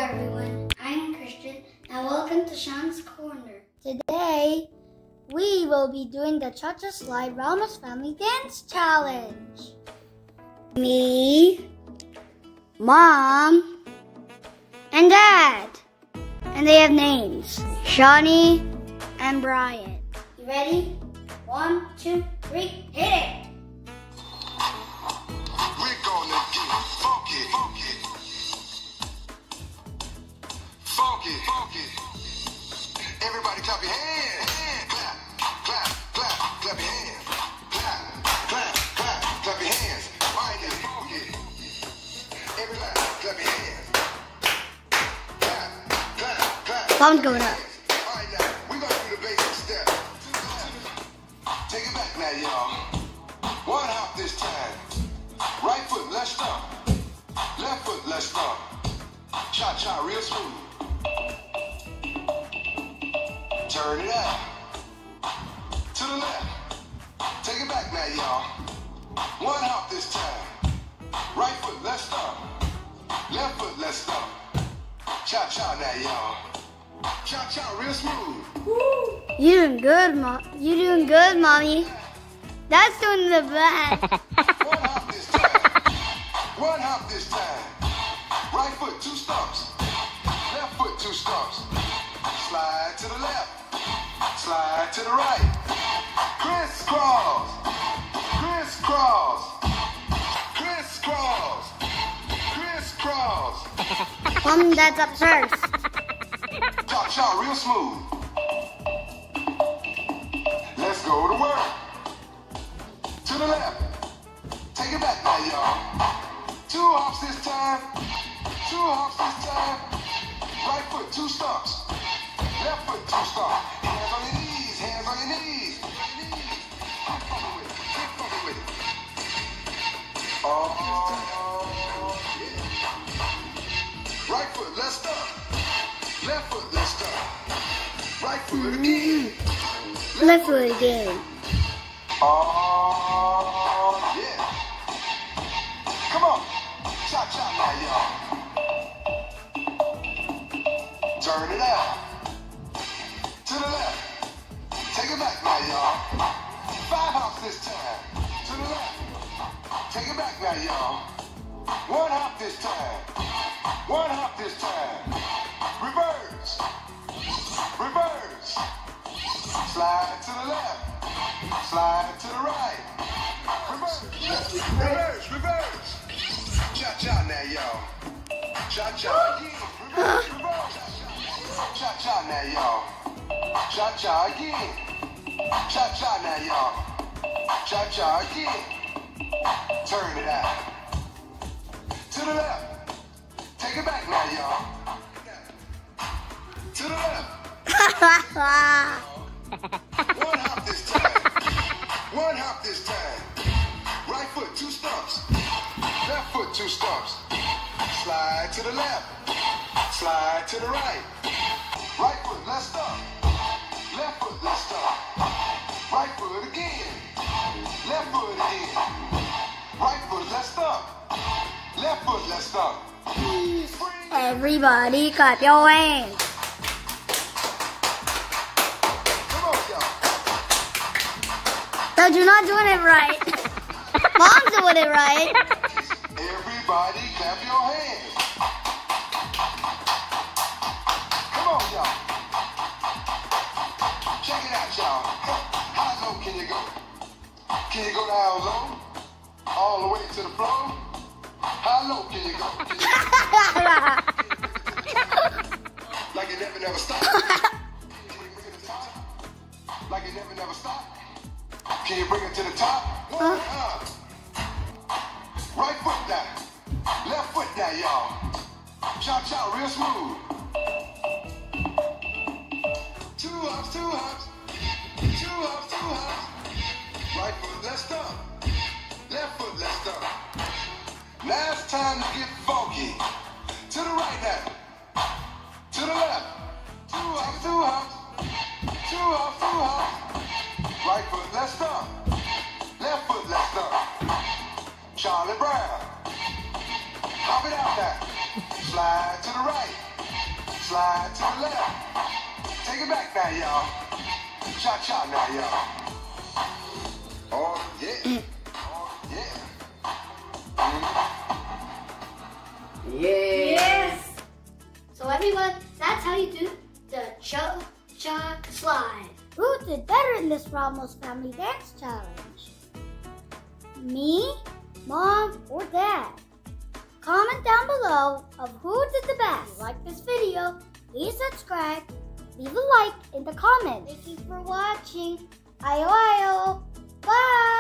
everyone, I'm Christian and welcome to Xian's Corner. Today, we will be doing the Cha-Cha Slide Ramos Family Dance Challenge. Me, Mom, and Dad. And they have names, Shawnee and Brian. You ready? 1, 2, 3, hit it! We're gonna get funky, funky. Funky, funky. Everybody clap your hands. Clap, clap, clap, clap your hands. Clap, clap, clap, clap your hands. Right here, funky. Everybody clap your hands. Clap, clap, clap. Thumb's going up. Alright now, we're gonna do the basic step. Take it back now, y'all. One hop this time. Right foot, let's stomp. Left foot, let's stomp. Cha-cha, real smooth. Turn it out. To the left. Take it back now, y'all. One hop this time. Right foot, let's stomp. Left foot, let's stomp. Cha-cha now, y'all. Cha-cha, real smooth. Woo. You doing good, Mom. You doing good, Mommy. That's doing the best. One hop this time. One hop this time. Right foot, 2 stumps. Left foot, 2 stumps. Slide to the left. Slide to the right. Crisscross. Crisscross. Crisscross. Crisscross. Mom, that's up first. Cha-cha, real smooth. Let's go to work. To the left. Take it back now, y'all. 2 hops this time. 2 hops this time. Right foot, 2 stumps. Left foot, 2 stumps. Hands on your knees. Hands on your knees. Get funky with it. Get funky with it. Oh, yeah. Right foot, let's stump. Left foot, let's stomp. Right foot again. Left foot again. Oh, yeah. Come on. Cha-cha now, y'all. Turn it out. To the left. Take it back now, y'all. 5 hops this time. To the left. Take it back now, y'all. 1 hop this time. 1 hop this time. Reverse. Reverse. Slide to the left. Slide to the right. Reverse. Reverse. Reverse. Cha-cha now, y'all. Cha-cha again. Reverse. Reverse. Cha-cha now, y'all. Cha-cha again. Cha-cha now, y'all. Cha-cha again. Turn it out. To the left. Take it back now, y'all. To the left. 1 hop this time. 1 hop this time. Right foot, 2 stumps. Left foot, 2 stumps. Slide to the left. Slide to the right. Right foot, let's stomp. Left foot, let's stomp. Right foot again. Left foot again. Right foot, let's stomp. Left foot, let's stomp. Everybody clap your hands. But you're not doing it right. Mom's doing it right. Everybody clap your hands. Come on, y'all. Check it out, y'all. How low can you go? Can you go down low? All the way to the floor? How low can you go? Like it never stop. Like it never stop. Can you bring it to the top? 1 hop. Right foot down. Left foot down, y'all. Cha-cha, real smooth. 2 hops, 2 hops. 2 hops, 2 hops. Right foot, let's stomp. Left foot, let's stomp. Now it's time to get funky. To the right now. To the left. 2 hops, 2 hops. 2 hops, 2 hops. Right foot, let's stomp. Left foot, let's stomp. Charlie Brown. Hop it out now. Slide to the right. Slide to the left. Take it back now, y'all. Cha-cha now, y'all. Oh, yeah. Oh, yeah. Yeah. Yes. So everyone, that's how you do the cha-cha slide. Who did better in this Ramos Family Dance Challenge? Me, Mom, or Dad? Comment down below of who did the best. If you like this video, please subscribe, leave a like in the comments. Thank you for watching. Ayo ayo. Bye.